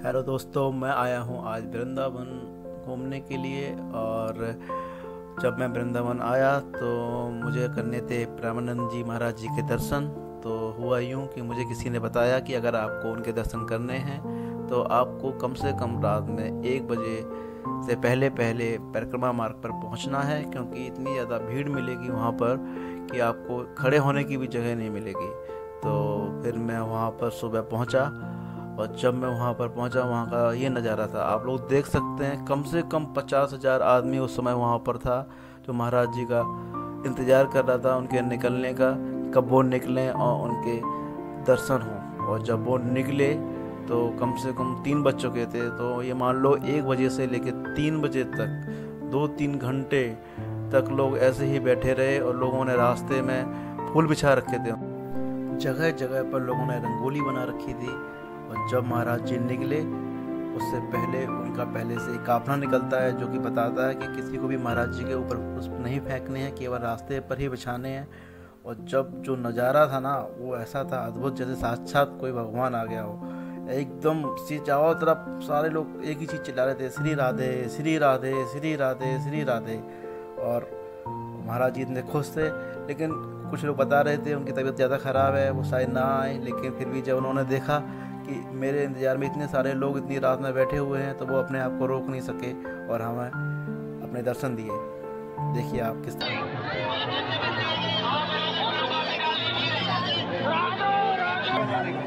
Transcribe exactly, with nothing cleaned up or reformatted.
Hello दोस्तों, मैं आया हूँ आज वृंदावन घूमने के लिए। और जब मैं वृंदावन आया तो मुझे करने थे प्रेमानंद जी महाराज जी के दर्शन। तो हुआ यूँ कि मुझे किसी ने बताया कि अगर आपको उनके दर्शन करने हैं तो आपको कम से कम रात में एक बजे से पहले पहले परिक्रमा मार्ग पर पहुंचना है, क्योंकि इतनी ज़्यादा भीड़ मिलेगी वहाँ पर कि आपको खड़े होने की भी जगह नहीं मिलेगी। तो फिर मैं वहाँ पर सुबह पहुँचा, और जब मैं वहाँ पर पहुँचा वहाँ का ये नज़ारा था, आप लोग देख सकते हैं। कम से कम पचास हज़ार आदमी उस समय वहाँ पर था, जो महाराज जी का इंतज़ार कर रहा था उनके निकलने का, कब वो निकलें और उनके दर्शन हों। और जब वो निकले तो कम से कम तीन बज चुके थे। तो ये मान लो एक बजे से लेकर तीन बजे तक दो तीन घंटे तक लोग ऐसे ही बैठे रहे, और लोगों ने रास्ते में फूल बिछा रखे थे, जगह जगह पर लोगों ने रंगोली बना रखी थी। और जब महाराज जी निकले उससे पहले उनका पहले से एक काफला निकलता है, जो कि बताता है कि किसी को भी महाराज जी के ऊपर पुष्प नहीं फेंकने हैं, केवल रास्ते पर ही बिछाने हैं। और जब जो नज़ारा था ना, वो ऐसा था अद्भुत, जैसे साक्षात कोई भगवान आ गया हो। एकदम सी चारों तरफ सारे लोग एक ही चीज़ चिल्ला रहे थे, श्री राधे श्री राधे श्री राधे श्री राधे। और महाराज जी इतने खुश थे, लेकिन कुछ लोग बता रहे थे उनकी तबीयत ज़्यादा ख़राब है, वो शायद ना आए। लेकिन फिर भी जब उन्होंने देखा कि मेरे इंतज़ार में इतने सारे लोग इतनी रात में बैठे हुए हैं, तो वो अपने आप को रोक नहीं सके और हमें अपने दर्शन दिए। देखिए आप किस तरह